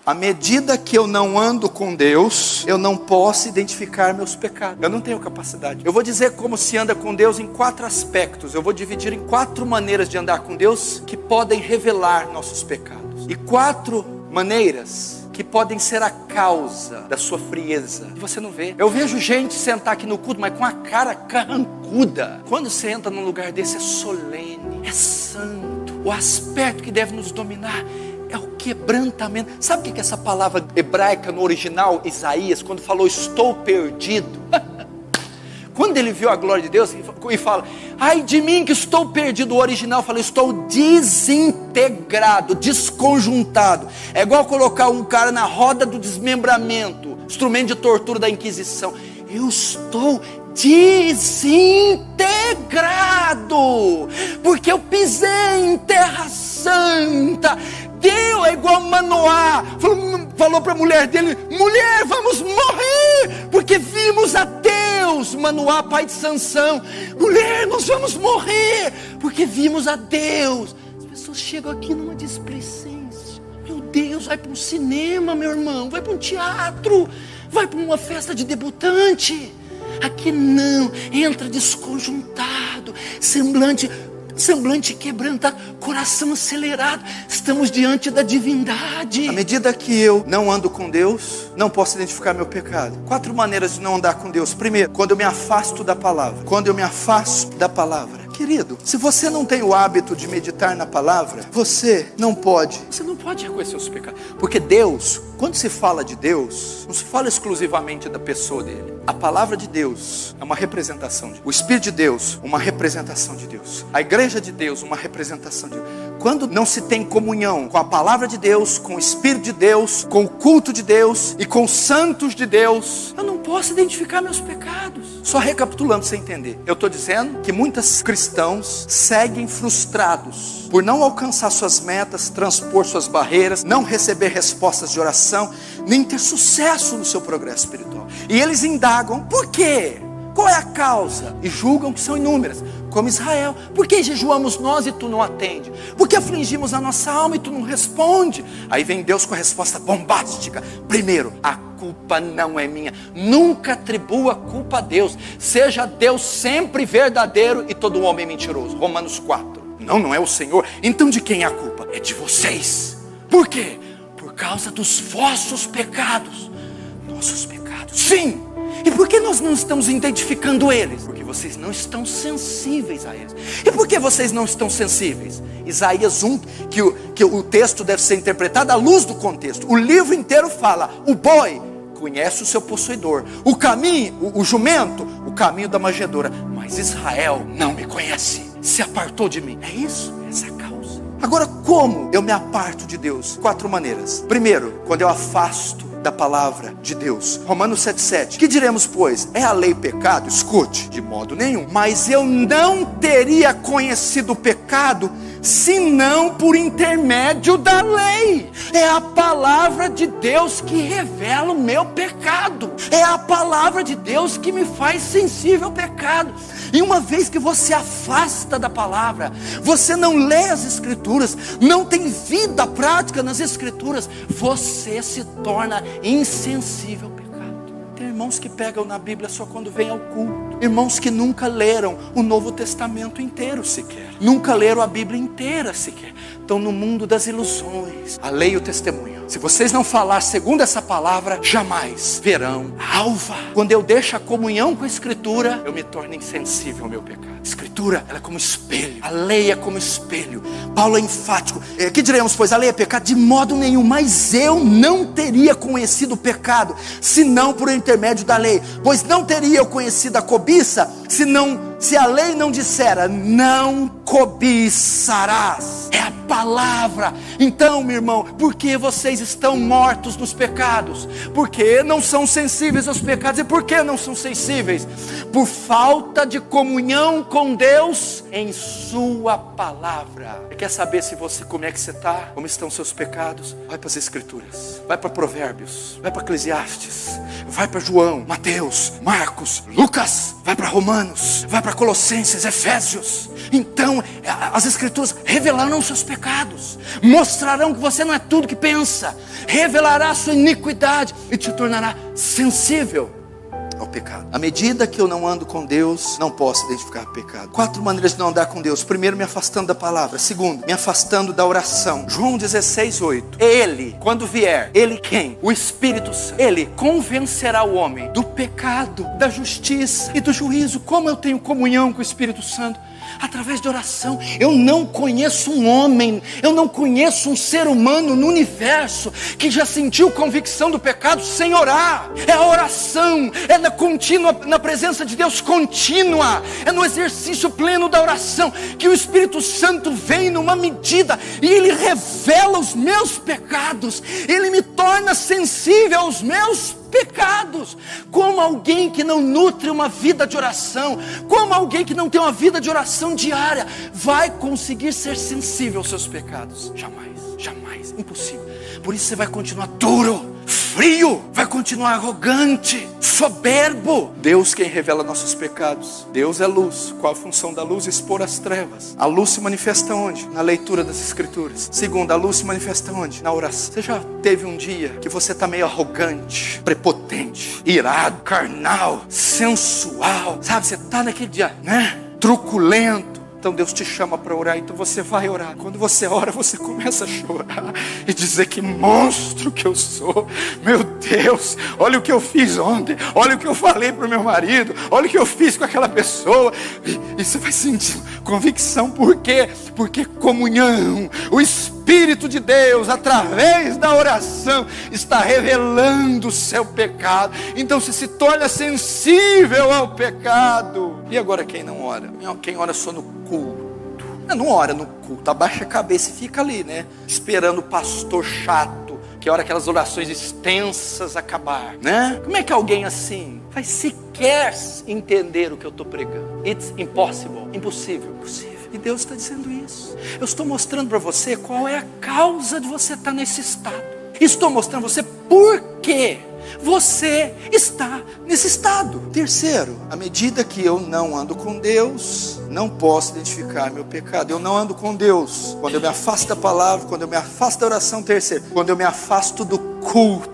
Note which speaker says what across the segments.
Speaker 1: À medida que eu não ando com Deus, eu não posso identificar meus pecados. Eu não tenho capacidade. Eu vou dizer como se anda com Deus em 4 aspectos. Eu vou dividir em 4 maneiras de andar com Deus que podem revelar nossos pecados. E 4 maneiras que podem ser a causa da sua frieza. E você não vê. Eu vejo gente sentar aqui no culto, mas com a cara carrancuda. Quando você entra num lugar desse, é solene, é santo. O aspecto que deve nos dominar é o quebrantamento. Sabe o que é essa palavra hebraica no original, Isaías, quando falou estou perdido? Quando ele viu a glória de Deus e fala, ai de mim que estou perdido, o original fala, estou desintegrado, desconjuntado. É igual colocar um cara na roda do desmembramento, instrumento de tortura da Inquisição. Eu estou desintegrado, porque eu pisei em terra santa. Deus é igual Manoá, falou para a mulher dele, mulher, vamos morrer, porque vimos a Deus. Manoá, pai de Sansão, mulher, nós vamos morrer, porque vimos a Deus. As pessoas chegam aqui numa displicência. Meu Deus, vai para um cinema, meu irmão, vai para um teatro, vai para uma festa de debutante. Aqui não, entra desconjuntado, semblante quebrantado, coração acelerado. Estamos diante da divindade. À medida que eu não ando com Deus, não posso identificar meu pecado. 4 maneiras de não andar com Deus. Primeiro, quando eu me afasto da palavra. Quando eu me afasto da palavra. Querido, se você não tem o hábito de meditar na palavra, você não pode reconhecer os pecados. Porque Deus, quando se fala de Deus, não se fala exclusivamente da pessoa dele. A palavra de Deus é uma representação de Deus. O Espírito de Deus, uma representação de Deus. A igreja de Deus, uma representação de Deus. Quando não se tem comunhão com a palavra de Deus, com o Espírito de Deus, com o culto de Deus e com os santos de Deus, eu não posso identificar meus pecados. Só recapitulando para você entender. Eu estou dizendo que muitos cristãos seguem frustrados por não alcançar suas metas, transpor suas barreiras, não receber respostas de oração, nem ter sucesso no seu progresso espiritual. E eles indagam, por quê? Qual é a causa? E julgam que são inúmeras, como Israel. Por que jejuamos nós e tu não atende? Por que afligimos a nossa alma e tu não responde? Aí vem Deus com a resposta bombástica. Primeiro, a culpa não é minha. Nunca atribua a culpa a Deus. Seja Deus sempre verdadeiro e todo homem mentiroso. Romanos 4. Não é o Senhor. Então de quem é a culpa? É de vocês. Por quê? Por causa dos vossos pecados. Nossos pecados. Sim. E por que nós não estamos identificando eles? Porque vocês não estão sensíveis a eles. E por que vocês não estão sensíveis? Isaías 1, que o texto deve ser interpretado à luz do contexto. O livro inteiro fala, o boi conhece o seu possuidor, o caminho, o jumento, o caminho da manjedoura. Mas Israel não me conhece, se apartou de mim. É isso, essa é a causa. Agora, como eu me aparto de Deus? 4 maneiras. Primeiro, quando eu afasto da palavra de Deus. Romanos 7,7. Que diremos, pois? É a lei pecado? Escute, de modo nenhum. Mas eu não teria conhecido o pecado senão por intermédio da lei. É a palavra de Deus que revela o meu pecado. É a palavra de Deus que me faz sensível ao pecado. E uma vez que você afasta da palavra, você não lê as escrituras, não tem vida prática nas escrituras, você se torna insensível ao pecado. Tem irmãos que pegam na Bíblia só quando vem ao culto. Irmãos que nunca leram o Novo Testamento inteiro sequer. Nunca leram a Bíblia inteira sequer. Estão no mundo das ilusões. A lei e o testemunho. Se vocês não falar segundo essa palavra, jamais verão a alva. Quando eu deixo a comunhão com a Escritura, eu me torno insensível ao meu pecado. A Escritura, ela é como espelho. A lei é como espelho. Paulo é enfático. Que diremos, pois? A lei é pecado? De modo nenhum. Mas eu não teria conhecido o pecado, senão por intermédio da lei. Pois não teria eu conhecido a cobiça, se a lei não dissera, não cobiçarás. É a palavra. Então, meu irmão, por que vocês estão mortos nos pecados? Porque não são sensíveis aos pecados. E por que não são sensíveis? Por falta de comunhão com Deus em sua palavra. Você quer saber como é que você está? Como estão seus pecados? Vai para as Escrituras. Vai para Provérbios. Vai para Eclesiastes. Vai para João, Mateus, Marcos, Lucas. Vai para Romanos. Vai para Colossenses, Efésios. Então, as Escrituras revelarão seus pecados, mostrarão que você não é tudo que pensa, revelará a sua iniquidade e te tornará sensível ao pecado. À medida que eu não ando com Deus, não posso identificar pecado. 4 maneiras de não andar com Deus. Primeiro, me afastando da palavra. Segundo, me afastando da oração. João 16:8. Ele, quando vier, ele quem? O Espírito Santo. Ele convencerá o homem do pecado, da justiça e do juízo. Como eu tenho comunhão com o Espírito Santo? Através de oração. Eu não conheço um homem, eu não conheço um ser humano no universo que já sentiu convicção do pecado sem orar. É a oração, é na presença de Deus contínua, é no exercício pleno da oração que o Espírito Santo vem numa medida e ele revela os meus pecados, ele me torna sensível aos meus pecados. Como alguém que não nutre uma vida de oração, como alguém que não tem uma vida de oração diária, vai conseguir ser sensível aos seus pecados? Jamais, jamais, impossível. Por isso você vai continuar duro, frio, vai continuar arrogante, soberbo. Deus quem revela nossos pecados. Deus é luz. Qual a função da luz? Expor as trevas. A luz se manifesta onde? Na leitura das Escrituras. Segundo, a luz se manifesta onde? Na oração. Você já teve um dia que você está meio arrogante, prepotente, irado, carnal, sensual, sabe? Você está naquele dia, né? Truculento. Então Deus te chama para orar, então você vai orar. Quando você ora, você começa a chorar e dizer: que monstro que eu sou. Meu Deus, olha o que eu fiz ontem, olha o que eu falei para o meu marido, olha o que eu fiz com aquela pessoa. E você vai sentir convicção. Por quê? Porque comunhão, o Espírito de Deus, através da oração, está revelando o seu pecado. Então você se torna sensível ao pecado. E agora quem não ora? Quem ora só no culto. Não ora no culto, abaixa a cabeça e fica ali, né? Esperando o pastor chato, que hora aquelas orações extensas acabar, né? Como é que alguém assim vai sequer entender o que eu estou pregando? It's impossible, impossível, impossível. E Deus está dizendo isso. Eu estou mostrando para você qual é a causa de você estar nesse estado. Estou mostrando para você por quê você está nesse estado. Terceiro, à medida que eu não ando com Deus, não posso identificar meu pecado. Eu não ando com Deus quando eu me afasto da palavra, quando eu me afasto da oração. Terceiro, quando eu me afasto do culto.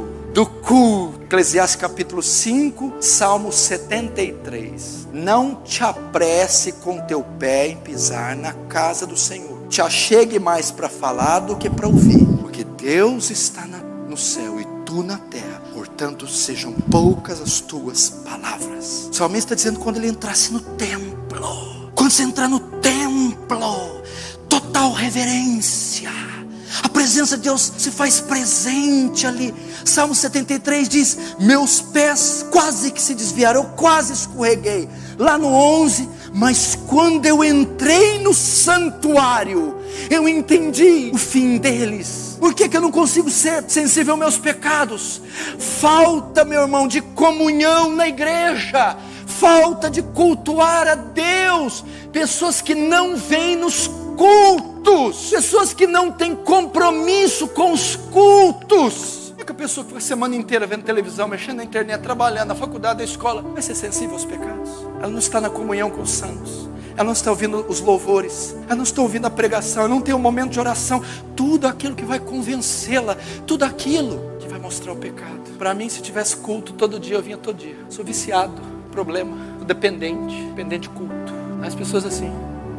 Speaker 1: Eclesiastes capítulo 5, Salmo 73. Não te apresse com teu pé em pisar na casa do Senhor. Te achegue mais para falar do que para ouvir, porque Deus está no céu e tu na terra. Portanto, sejam poucas as tuas palavras. O salmista está dizendo: quando ele entrasse no templo, quando você entrar no templo, total reverência, a presença de Deus se faz presente ali. Salmo 73 diz: meus pés quase que se desviaram, eu quase escorreguei. Lá no 11, mas quando eu entrei no santuário, eu entendi o fim deles. Por que eu não consigo ser sensível aos meus pecados? Falta, meu irmão, de comunhão na igreja, falta de cultuar a Deus. Pessoas que não vêm nos cultos, pessoas que não têm compromisso com os cultos. É que a pessoa que fica a semana inteira vendo televisão, mexendo na internet, trabalhando na faculdade, na escola, vai ser sensível aos pecados. Ela não está na comunhão com os santos, ela não está ouvindo os louvores, ela não está ouvindo a pregação, ela não tem um momento de oração. Tudo aquilo que vai convencê-la, tudo aquilo que vai mostrar o pecado. Para mim, se tivesse culto todo dia, eu vinha todo dia. Sou viciado, problema, dependente de culto. As pessoas assim: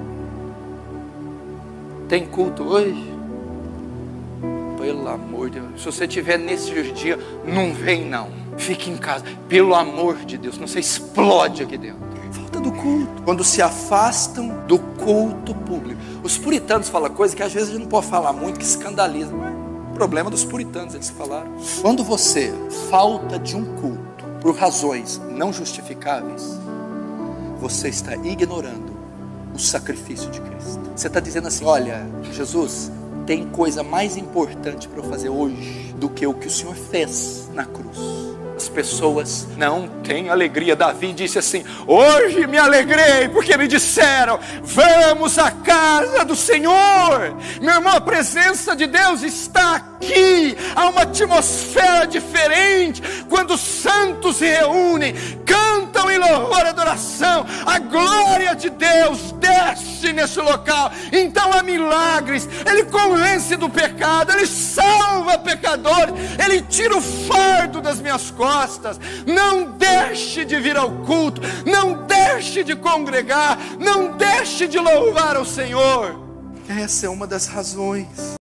Speaker 1: tem culto hoje? Pelo amor de Deus, se você estiver nesse dia, não vem não, fique em casa, pelo amor de Deus, não se explode aqui dentro. Falta do culto. Quando se afastam do culto público. Os puritanos falam coisa que às vezes a gente não pode falar muito, que escandaliza. Mas é problema dos puritanos, eles falaram. Quando você falta de um culto por razões não justificáveis, você está ignorando o sacrifício de Cristo. Você está dizendo assim: olha, Jesus, tem coisa mais importante para eu fazer hoje do que o que o Senhor fez na cruz. As pessoas não têm alegria. Davi disse assim: hoje me alegrei porque me disseram: vamos à casa do Senhor. Meu irmão, a presença de Deus está aqui. Há uma atmosfera diferente quando os santos se reúnem, cantam em louvor e adoração, a glória de Deus desce nesse local. Então há milagres. Ele convence do pecado, Ele salva pecadores, Ele tira o fardo das minhas costas. Não deixe de vir ao culto, não deixe de congregar, não deixe de louvar ao Senhor. Essa é uma das razões.